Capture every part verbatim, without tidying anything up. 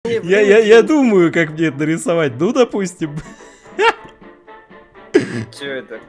Я, я, я думаю, как мне это нарисовать. Ну, допустим. Че это?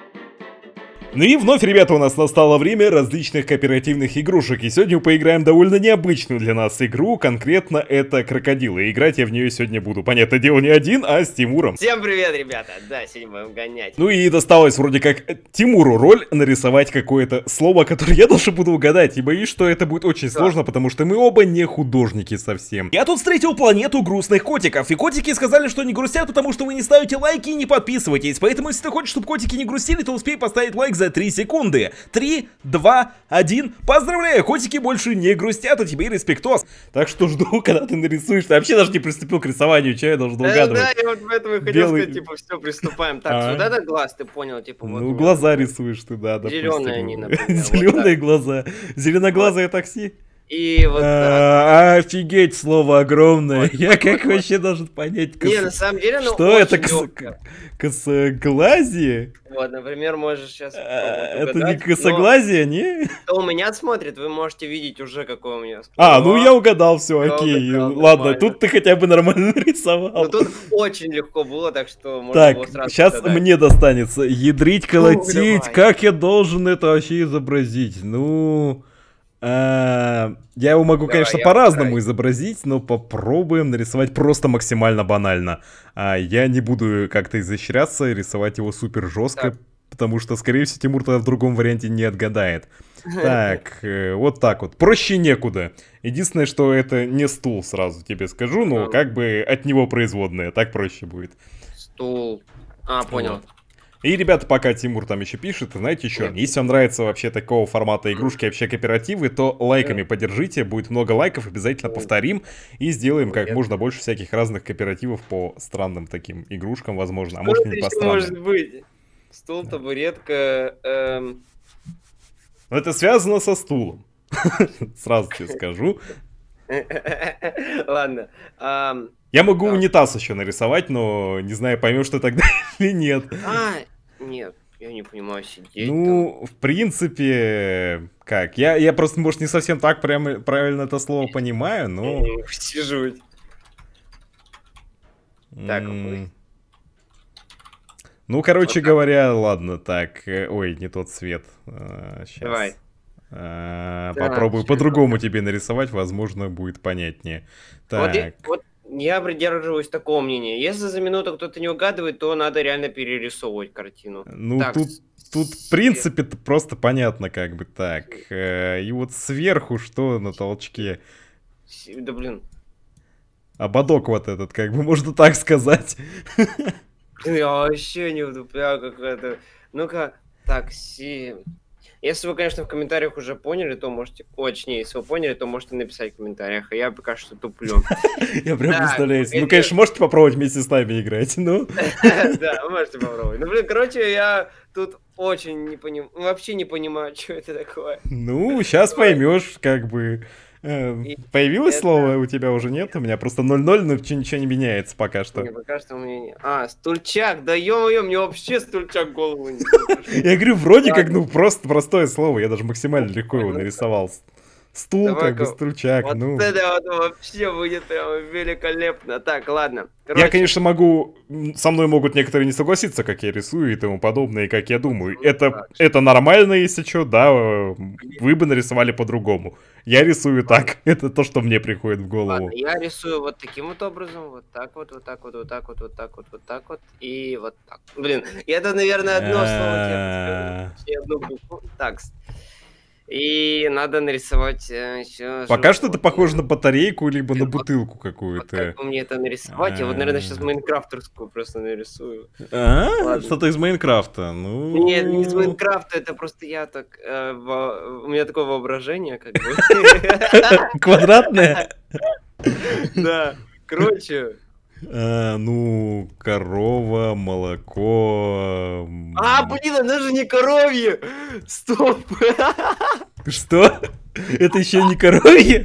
Ну и вновь, ребята, у нас настало время различных кооперативных игрушек. И сегодня мы поиграем довольно необычную для нас игру. Конкретно это крокодилы. И играть я в нее сегодня буду, понятное дело, не один, а с Тимуром. Всем привет, ребята. Да, сегодня будем гонять. Ну и досталось вроде как Тимуру роль нарисовать какое-то слово, которое я даже буду угадать. И боюсь, что это будет очень да. сложно, потому что мы оба не художники совсем. Я тут встретил планету грустных котиков. И котики сказали, что не грустят, потому что вы не ставите лайки и не подписываетесь. Поэтому, если ты хочешь, чтобы котики не грустили, то успей поставить лайк за три секунды. три, два, один. Поздравляю, котики больше не грустят, а тебе респектос. Так что жду, когда ты нарисуешь. Ты вообще даже не приступил к рисованию, что я должен угадывать. Да, я вот в этом и хотел сказать, типа, все, приступаем. Так, вот это глаз, ты понял, типа, вот. Ну, глаза рисуешь ты, да, допустим. Зеленые они, например. Зеленые глаза. Зеленоглазое такси. И вот а, офигеть, слово огромное. Вот, Я вот, как вот, вообще вот. должен понять, кос... Не, на самом деле, ну, что это кос... косоглазие? Вот, например, можешь сейчас а, это не косоглазие, но... не? Кто у меня смотрит, вы можете видеть уже, какое у меня. А, ну я угадал, все, окей. Угадал, ладно, нормально. Тут ты хотя бы нормально нарисовал. Ну тут очень легко было, так что можно так, было сразу сейчас угадать. Мне достанется. Ядрить, колотить. Ну, как я должен это вообще изобразить? Ну... А, я его могу, Давай, конечно, по-разному изобразить, но попробуем нарисовать просто максимально банально. А, я не буду как-то изощряться и рисовать его супер жестко, так. потому что, скорее всего, Тимур тогда в другом варианте не отгадает. Так, вот так вот. Проще некуда. Единственное, что это не стул, сразу тебе скажу, но как бы от него производная, так проще будет. Стул. А, понял. Вот. И, ребята, пока Тимур там еще пишет, знаете еще, если вам нравится вообще такого формата игрушки, вообще кооперативы, то лайками поддержите, будет много лайков, обязательно повторим и сделаем как можно больше всяких разных кооперативов по странным таким игрушкам, возможно, а может не по странным. Может быть? Стул, табуретка... Эм... Но это связано со стулом, сразу тебе скажу. Ладно. Я могу да. унитаз еще нарисовать, но не знаю, поймешь ты тогда или нет. А, нет, я не понимаю, сидеть. Ну, там. в принципе, как? Я, я просто, может, не совсем так прямо, правильно это слово понимаю, но... Сижу. Так, ну, короче вот говоря, ладно, так. Ой, не тот цвет. Сейчас. Давай. А, да, попробую по-другому тебе нарисовать, возможно, будет понятнее. Так. Вот, вот я придерживаюсь такого мнения. Если за минуту кто-то не угадывает, то надо реально перерисовывать картину. Ну, так, тут, тут в принципе просто понятно, как бы так. И вот сверху что на толчке? Да блин. Ободок вот этот, как бы можно так сказать. Я вообще не вдупляю, как это. Ну-ка, так, си... Если вы, конечно, в комментариях уже поняли, то можете... Очень, если вы поняли, то можете написать в комментариях, а я пока что туплю. Я прям представляю. Ну, конечно, можете попробовать вместе с нами играть, ну. Да, можете попробовать. Ну, блин, короче, я тут очень не понимаю, вообще не понимаю, что это такое. Ну, сейчас поймешь, как бы... Появилось это... слово, у тебя уже нет? У меня просто ноль-ноль, но ничего не меняется пока что. Не, пока что у меня нет. А, стульчак, да ё-моё, мне вообще стульчак в голову не Я говорю, вроде как, ну, просто простое слово, я даже максимально легко его нарисовал. Стул, Давай, как бы, стульчак, вот ну. это вот вообще будет прям великолепно. Так, ладно. Короче... Я, конечно, могу... Со мной могут некоторые не согласиться, как я рисую и тому подобное, и как я думаю. Ну, это, это нормально, если что, да, вы бы нарисовали по-другому. Я рисую ладно. Так, это то, что мне приходит в голову. Ладно, я рисую вот таким вот образом, вот так вот, вот так вот, вот так вот, вот так вот, вот так вот, и вот так. Блин, это, наверное, одно слово тебе одну букву. Так, и надо нарисовать еще... Пока что это похоже на батарейку, либо на бутылку какую-то. Вот как мне это нарисовать? Я вот, наверное, сейчас майнкрафтерскую просто нарисую. А, что-то из Майнкрафта, ну... Нет, не из Майнкрафта, это просто я так... У меня такое воображение, как бы. Квадратное? Да, короче... А, ну, корова, молоко... А, блин, она же не коровье! Стоп! Что? Это еще не коровье?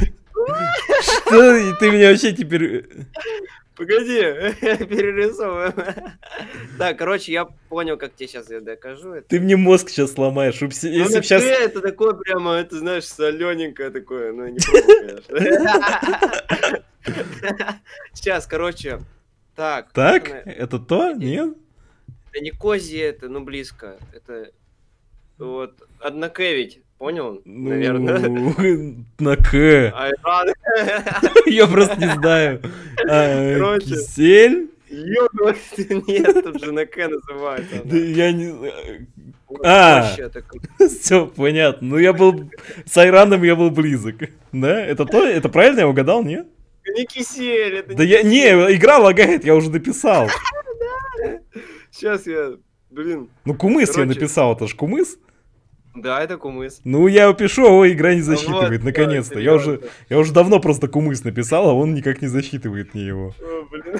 Что? Ты меня вообще теперь... Погоди, перерисовываем. Так, короче, я понял, как тебе сейчас я докажу. Это. Ты мне мозг сейчас сломаешь. Если ну, сейчас... это такое прямо, это знаешь, солененькое такое, ну не пробую, конечно. Сейчас, короче. Так. Так? наверное, Это то? Нет? Это не кози, это, ну, близко. Это вот однокевить. Понял? Наверное. Ну, на К. Айран. Я просто не знаю. А, Короче. Кисель? Йогурт. Нет, тут же на К называется. Да я не знаю. Вот А. вообще такой. Все понятно. Ну я был с Айраном, я был близок. Да? Это то? Это правильно я угадал, нет? Не кисель, это Да я не, игра лагает, я уже написал. Сейчас я, блин. Ну кумыс я Короче. написал, это ж кумыс. Да, это кумыс. Ну я пишу, а ой, игра не Вот, засчитывает, да, наконец-то. Я уже, серьезно. я уже давно просто кумыс написал, а он никак не засчитывает мне его. О, блин.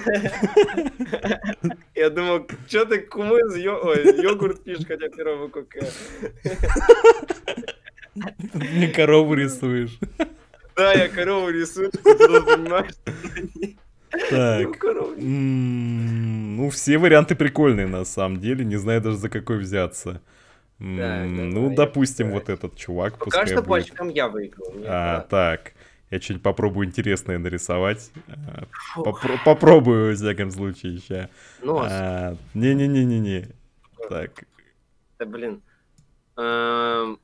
Я думал, что ты кумыс, йо- ой, йогурт пишешь, хотя первую букву К. Мне корову рисуешь. Да, я корову рисую, ты просто понимаешь, что не- Так. не корову. М, Ну, все варианты прикольные на самом деле, не знаю даже за какой взяться. М, Так, Ну, давай, я допустим, вот постараюсь. этот чувак, Пока пускай что по будет. очкам я выиграл. мне А, пора. так, я что-нибудь попробую интересное нарисовать. А, Фух. попро- Попробую, в всяком случае, ща. Нос. А, Не-не-не-не-не. Так, Да, блин. Эм,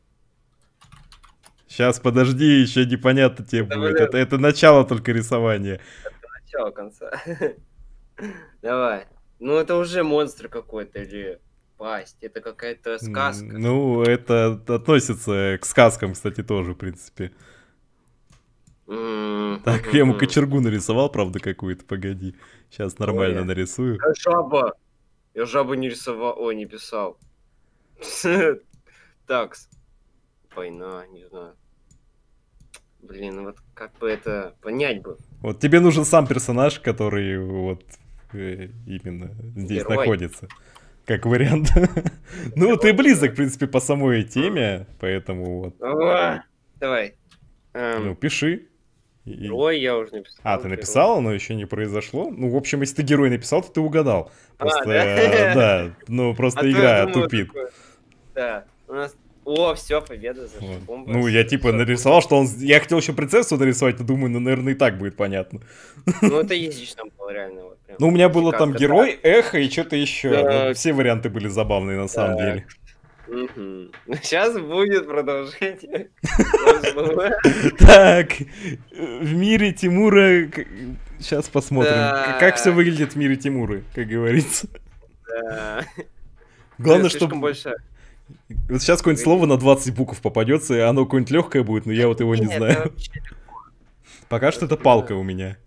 сейчас подожди, еще непонятно тебе Да, будет. блин. Это, это начало только рисования. Начало конца. Давай. Ну, это уже монстр какой-то или пасть. Это какая-то сказка. М, Ну, это относится к сказкам, кстати, тоже, в принципе. М, Так, я ему мгм. кочергу нарисовал, правда, какую-то, погоди. Сейчас нормально Ой. нарисую. А жаба. Я жабу не рисовал. Ой, не писал. Такс. Война, не знаю. Блин, ну вот как бы это понять бы. Вот тебе нужен сам персонаж, который вот э, именно здесь Герой. находится. Как вариант. Ну, ты близок, в принципе, по самой теме, поэтому вот. Ага. Давай. Ну, Эм, пиши. И- Герой я уже написал. А, ты герой. написал, но еще не произошло? Ну, в общем, если ты герой написал, то ты угадал. Просто, да? э, да, ну, А просто то я игра думаю тупит. такое. Да. У нас. О, все, победа за Вот. шипом. Ну, я типа нарисовал, что он... Я хотел еще принцессу нарисовать, но думаю, ну, наверное, и так будет понятно. Ну, это ездишь там было реально. Вот, прям. Ну, у меня было там Фикатка. герой, эхо и что-то еще. Так. Ну, все варианты были забавные на самом Так. деле. Мгм. Сейчас будет продолжение. Так, в мире Тимура... Сейчас посмотрим, Так. как все выглядит в мире Тимура, как говорится. Да. Главное, Слишком чтобы... большая. Вот сейчас какое-нибудь слово на двадцать букв попадется, и оно какое-нибудь легкое будет, но я вот его не Нет, это знаю. вообще- Пока что это палка у меня.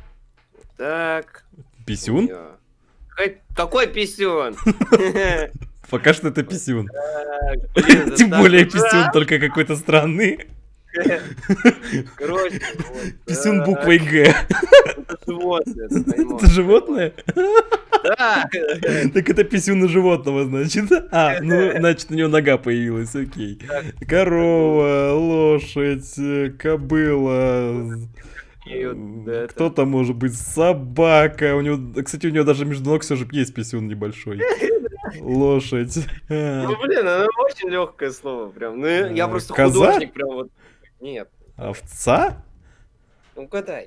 Так. Писюн? Ё. Какой- Какой писюн? Пока что это писюн. Так, блин, да Тем так более вот, писюн, только какой-то странный. Короче, вот, Писюн так. буквой Г. Это животное, ты поймешь. Это животное? Да. Так это писюн животного, значит. А, ну, значит, у него нога появилась, окей. Корова, лошадь, э, кобыла. И вот это. Кто-то, может быть, собака. У него, кстати, у него даже между ног все же есть писюн небольшой. Лошадь. А, Ну, блин, оно очень легкое слово прям. Ну, я я Э, просто коза? художник прям вот. Нет, Овца? ну угадай.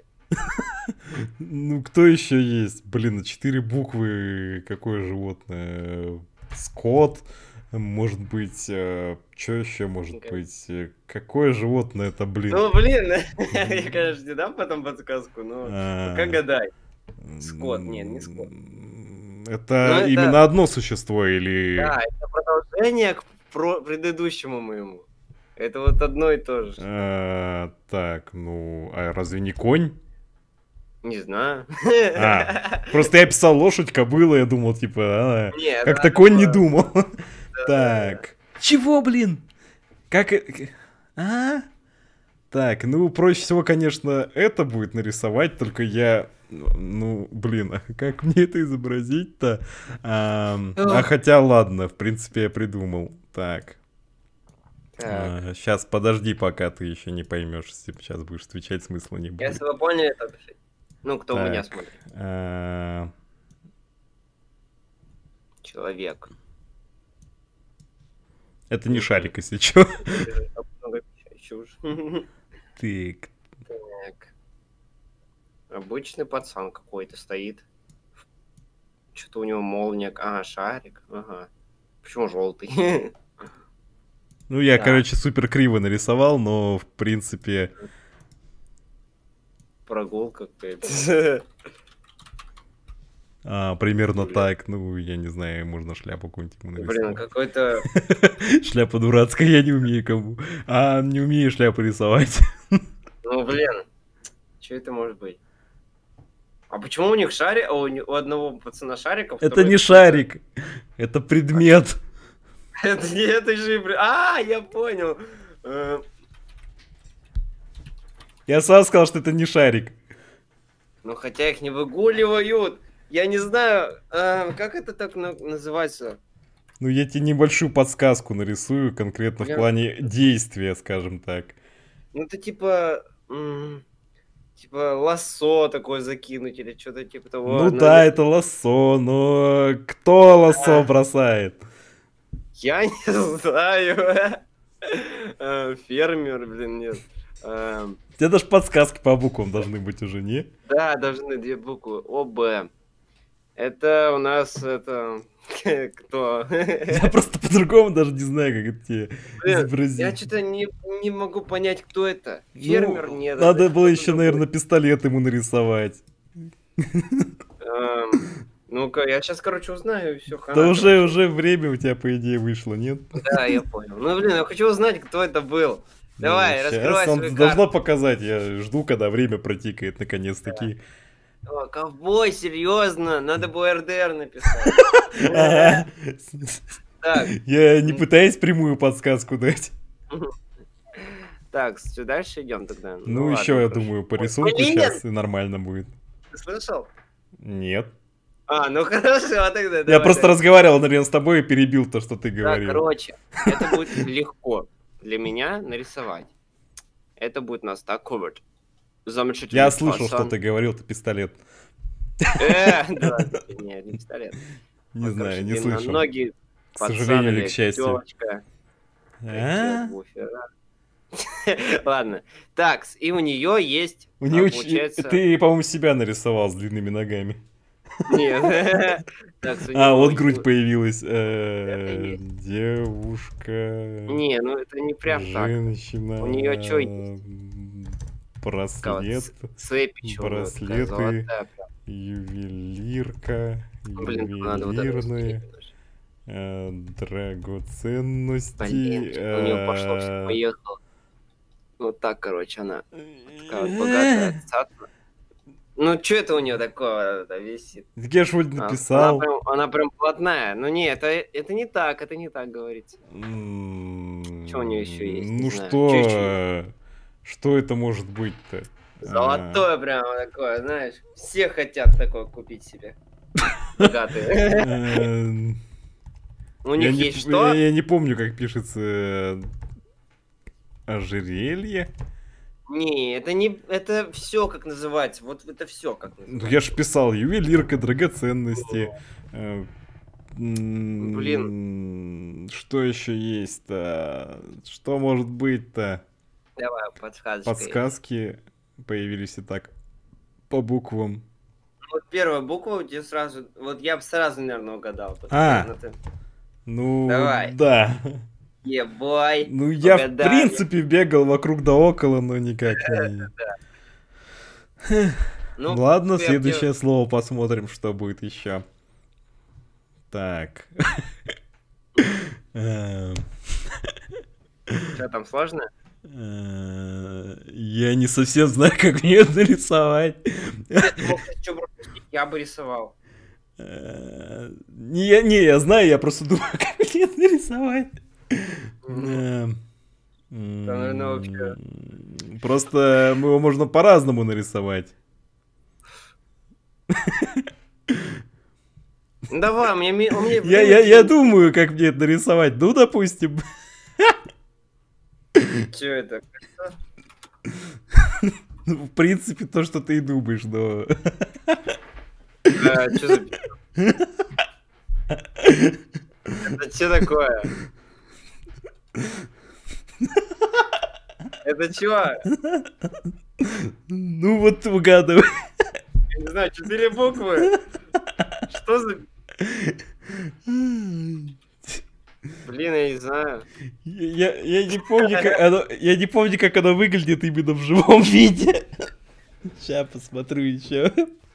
Ну, кто еще есть? Блин, на четыре буквы какое животное? Скот? Может быть, что еще может Окей. быть? Э, Какое животное это, блин? Ну, блин, я, конечно, не дам потом подсказку, но А, пока гадай. Скот, не, не скот. м, Ну, Это это- именно одно существо или... Да, это продолжение к про- предыдущему моему. Это вот одно и то же. А, Так, ну, а разве не конь? Не знаю. А, Просто я писал лошадь, кобыла, я думал, типа, а, Нет, как-то это конь не было- думал. Так. Чего, блин? Как... э, А? Так, ну, проще всего, конечно, это будет нарисовать, только я... Ну, блин, а как мне это изобразить-то? Ам, А, Ох. хотя, ладно, в принципе, я придумал. Так, Так, сейчас подожди, пока ты еще не поймешь, сейчас будешь отвечать, смысла не будет. если вы поняли, то пишите. Ну, кто Так. меня смотрит. А, Человек. Это не шарик, если что. Много чушь. Так, Так. Обычный пацан какой-то стоит. Что-то у него молния. Ага, шарик. Ага. Почему желтый? Ну, я, Так. короче, супер криво нарисовал, но, в принципе... Прогулка какая-то. А, примерно Блин. так. Ну, я не знаю, можно шляпу какую-нибудь ему Блин, нарисовать. какой-то... Шляпа дурацкая, я не умею кому. А, не умею шляпу рисовать. Ну, блин. Что это может быть? А почему у них шарик, а у, не- у одного пацана шариков? Это не шарик, это предмет. Это не это же... и- А, я понял. Э, Я сам сказал, что это не шарик. Ну, хотя их не выгуливают. Я не знаю, э, как это так на- называется. Ну, я тебе небольшую подсказку нарисую, конкретно в Я- плане действия, скажем так. Ну, это типа... м, Типа лассо такое закинуть или что-то типа того. Ну но да, я- это лассо, но кто лассо бросает? Я не знаю. Э, Фермер, блин, нет. Эм, У тебя даже подсказки по буквам должны быть уже, не? Да, должны две буквы. ОБ. Это у нас это... Кто? Я просто по-другому даже не знаю, как это тебе Блин, изобразить. Я что-то не, не могу понять, кто это. Ну, Фермер нет. надо это было кто-то еще, другой. наверное, пистолет ему нарисовать. Эм, Ну-ка, я сейчас, короче, узнаю и все. Да уже, уже время у тебя, по идее, вышло, нет? Да, я понял. Ну, блин, я хочу узнать, кто это был. Давай, Ну, раскрывай щас он свои должно карты. показать, я жду, когда время протикает, наконец-таки. О, ковбой, серьезно, надо было эр дэ эр написать. Ага. Так, Я не пытаюсь прямую подсказку дать. так, все, дальше идем тогда. Ну, ладно, еще, я хорошо. думаю, по Ой, рисунку блин! сейчас и нормально будет. Ты слышал? Нет. А, ну хорошо, а тогда Я давай, просто давай. разговаривал, наверное, с тобой и перебил то, что ты Да, говорил. короче, это будет легко для меня нарисовать. Это будет у нас так covered. Замечательный Я слышал, что пацан. ты говорил, это пистолет. Э, да, нет, не пистолет. Не Вот, знаю, короче, не слышал. длинноногий К пацан сожалению или или к счастью. тёлочка. А? Буфера. Ладно. Так, и у нее есть, У а, нее получается... ты, по-моему, себя нарисовал с длинными ногами. Нет. Так, у А, него- вот грудь появилась. Э, есть. Девушка. Не, ну это не прям так. Женщина. У неё чё есть? Такая вот Браслет. ц- цепь ещё, вот такая браслеты, золотая прям. Ювелирка. Блин, тут надо вот это Ювелирные. распределить. э, Драгоценности. Блин, что-то у нее пошло, все э, поехало. Вот так, короче, она такая вот богатая цапля. Ну, что это у нее такое это висит? Так я ж вроде А, Она написал. прям, она прям плотная. Ну, не, это, это не так, это не так говорится. М, Чё у неё ещё есть? Не Ну знаю. что, Чё ещё э, что это может быть-то? Золотое прямо такое, знаешь. Все хотят такое купить себе. Богатые. Э, У Я них не есть п- что? Я я не помню, как пишется э, ожерелье. Не, это не, это все как называется. Вот это все как Ну, называется. я ж писал ювелирка, драгоценности. э, м, Блин. Что еще есть-то? Что может быть-то? Давай, подсказочка. Подсказки появились и так по буквам. Вот первая буква у тебя сразу, вот я бы сразу, наверное, угадал. А. Ну, ты- Ну, Давай. да. Ебой. Ну, я, в Угадали. принципе, бегал вокруг да около, но никак не... Ну, Ладно, я- следующее слово посмотрим, что будет еще. Так. Эм, Что там сложно? э, Я не совсем знаю, как мне это нарисовать. Я бы рисовал. Э, Не, я- не, я знаю, я просто думаю, как мне это нарисовать. Эм, наверное, вообще- м, Просто мы его можно по-разному нарисовать. Ну давай, мне, ми- у меня Я, я, я думаю, как мне это нарисовать. Ну, допустим. Что это? Ну, в принципе, то, что ты и думаешь, но... Что за... Это что такое? Это чё? Ну вот угадывай. Я не знаю, четыре буквы. Что за... Блин, я не знаю. Я, я, не помню, как оно, я не помню, как оно выглядит именно в живом виде. Сейчас посмотрю еще.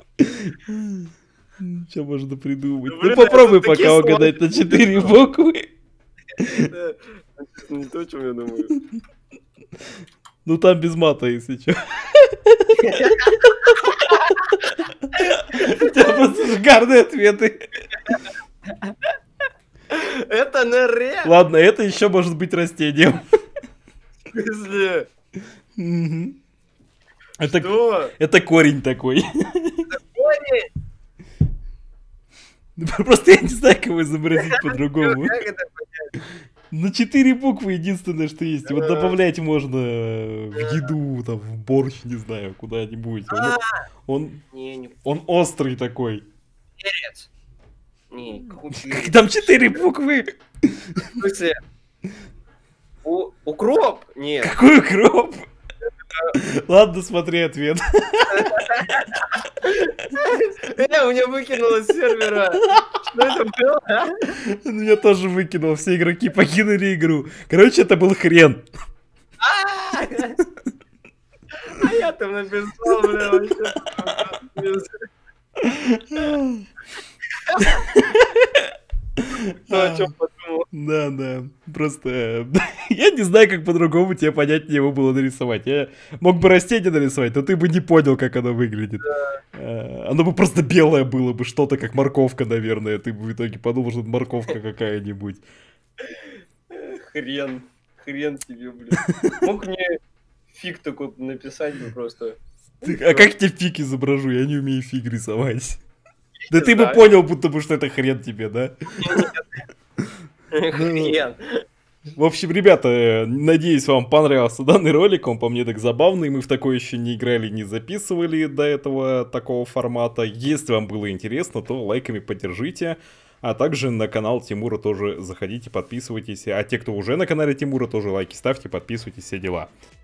Что можно придумать? Блин, ну попробуй это такие пока угадать на четыре буквы. Это не то, о чем я думаю. Ну там без мата, если что. У тебя просто шикарные ответы. Это не ре. Ладно, это еще может быть растением. В смысле? Мгм. Это, Что? это корень такой. Корень? Просто я не знаю, как его изобразить по-другому. Как это понять? На четыре буквы единственное, что есть. Вот А. добавлять можно в еду, там, в борщ, не знаю, куда-нибудь. Он, А. он, Не, не он острый такой. перец. Не, купи. Там четыре буквы. В смысле? У- Укроп? Нет. Какой укроп? Ладно, смотри ответ. Э, у меня выкинуло с сервера. Что это было? Меня тоже выкинул, все игроки покинули игру. Короче, это был хрен. А А я там написал, бля, вообще. Ну, о чем подумал? Да, да. Просто э, я не знаю, как по-другому тебе понятнее его было нарисовать. Я мог бы растение нарисовать, но ты бы не понял, как оно выглядит. Э, Оно бы просто белое было бы, что-то как морковка, наверное. Ты бы в итоге подумал, что это морковка какая-нибудь. Хрен. Хрен тебе, блин. Мог мне фиг такой написать бы просто. Ты- А как тебе фиг изображу? Я не умею фиг рисовать. Да Не ты бы знаю. понял, будто бы, что это хрен тебе, да? Хрен. В общем, ребята, э, надеюсь, вам понравился данный ролик, он по мне так забавный, мы в такое еще не играли, не записывали до этого такого формата. Если вам было интересно, то лайками поддержите, а также на канал Тимура тоже заходите, подписывайтесь, а те, кто уже на канале Тимура, тоже лайки ставьте, подписывайтесь, все дела.